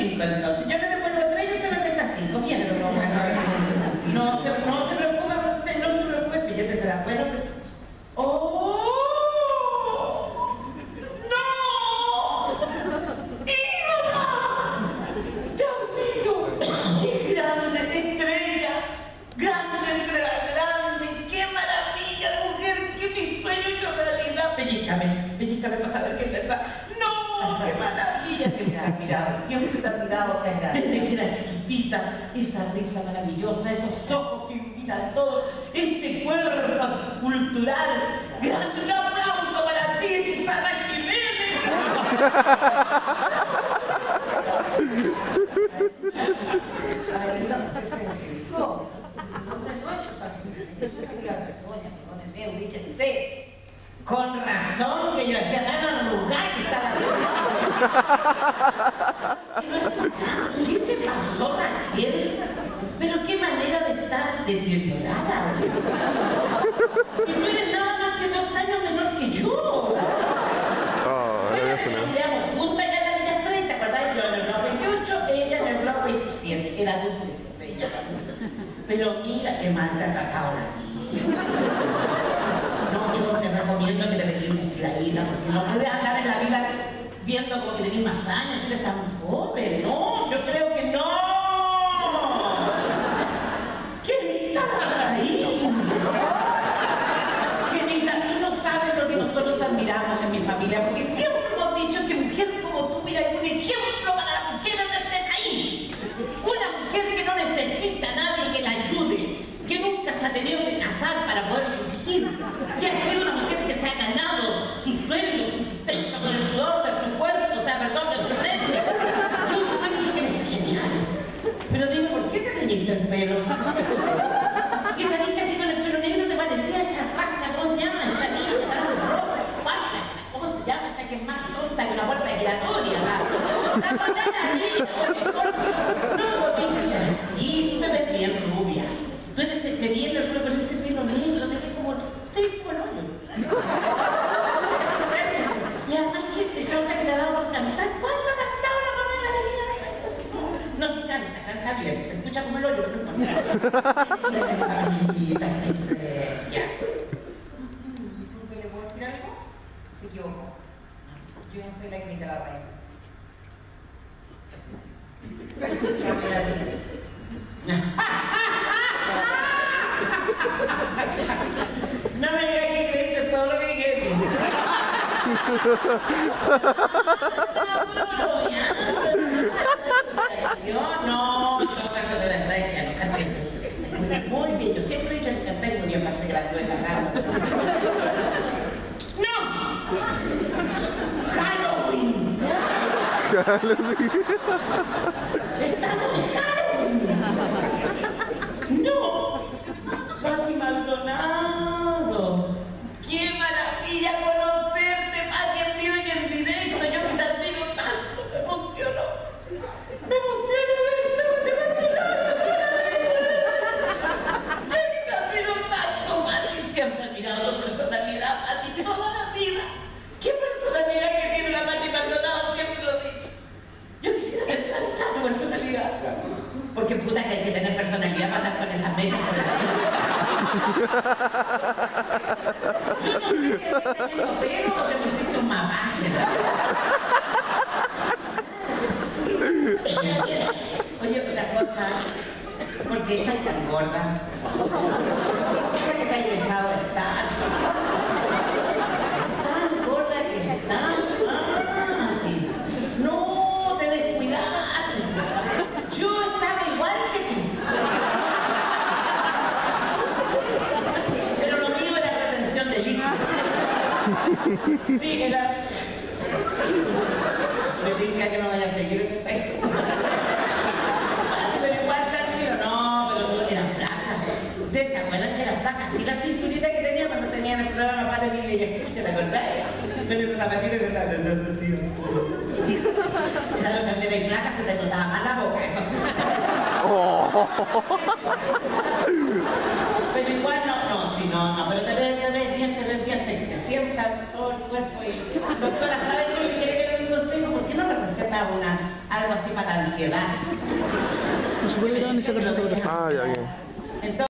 5 entonces. Yo le devuelvo 3 y usted me presta 5. Bien, pero no se preocupe, usted no se preocupe, el billete se da bueno. ¡Oh! ¡No! ¡Hija! ¡Dios mío! ¡Qué grande estrella! ¡Grande estrella! ¡Grande! ¡Qué maravilla de mujer! ¡Qué mi sueño hecho realidad! Pellícame para saber que es verdad. ¡No! ¡Qué maravilla! Siempre te ha mirado, desde que era chiquitita. Esa risa maravillosa, esos ojos que miran todo, ese cuerpo cultural. ¡Grande! ¡Un aplauso para ti, Susana Jiménez! Con razón que yo decía tan arrugada que está la vida. ¿Qué te pasó, Raquel? Pero qué manera de estar deteriorada. Que no eres nada más que 2 años menor que yo. Bueno, estudiamos juntas ya en la Villa Frey, ¿te acordás? Yo en el bloque 28, ella en el bloque 27. Era duplex de ella también. Pero mira qué mal te ha tratado la vida. No, yo te recomiendo que le des una estiradita, porque no puedes andar en la vida viendo como que tenés más años, eres tan joven. No, yo creo que no. ¡Qué la raíz! Querida, tú no sabes lo que nosotros admiramos en mi familia, porque siempre hemos dicho que mujer como tú, mira, es un ejemplo para las mujeres de este país. Una mujer que no necesita a nadie que la ayude, que nunca se ha tenido que casar para poder surgir, que ha sido una mujer que se ha ganado su sueldo, su sustento con el sudor de su cuerpo, o sea, perdón, de su mente. Yo creo que eres genial. Pero dime, ¿por qué te teñiste el pelo? Y salís casi con el pelo negro, ¿te parecía esa vaca? ¿Cómo se llama? Esta niña, ¿cómo se llama? Esta que es más tonta que una puerta giratoria. La banana ahí, no, sí, tú te ves bien rubia. Tú te viene el pelo con ese pelo negro, te ves como el hoyo. Y además que esa otra que le ha dado por cantar, ¿cuándo ha cantado la mamá de la vida? No, si canta bien, se escucha como el hoyo, pero no importa. Ya. ¿Le puedo decir algo? Se equivocó. Yo no soy la que imita la reina. No me digas que creíste todo lo que dije de ti. Yo no canto de la racha, no canté. Muy bien, yo siempre he dicho que cantar muy bien, aparte que la tuve cagada. ¡No! ¡Halloween! ¡Estamos en Halloween! ¡No! ¡Pati Maldonado! ¡Qué maravilla conocerte, Pati, en vivo y en directo! Yo que te admiro tanto, me emociono. Me emociono verte, Pati Maldonado. Yo que te admiro tanto, Pati. Siempre he admirado tu personalidad, Pati, toda la vida. ¿Qué personalidad que tiene la Pati Maldonado? Siempre lo he dicho. Yo quisiera tener tanta personalidad. Porque puta que hay que tener personalidad para andar con esas mesas por la vida. Yo no sé si te tengo pelo o te pusiste un mapache. Oye, otra cosa, porque estás tan gorda. ¿Por qué te has dejado de estar? Tan gorda que estás. No, te descuidaste. Yo estaba igual que tú. Pero lo mío era retención de líquido. Sí, era... Me pinta que no vaya a seguir en este texto. Pero igual tranquilo, no, pero tú eras flaca. ¿Ustedes se acuerdan que eras flaca? Así la cinturita que tenía cuando tenían el programa Padre Miguel y Escucha, ¿te acordáis? Pero esa zapatita que estaba dando tío. Claro, que de flaca se te notaba más la boca, eso sí. Pero igual no, pero te ves bien, te sientas todo el cuerpo y... Doctora, ¿sabes qué? ¿Me quiere que le dé un consejo? ¿Por qué no le receta una algo así para la ansiedad. No se puede grabar ni sacar fotografía. Ah, ya bien. Entonces,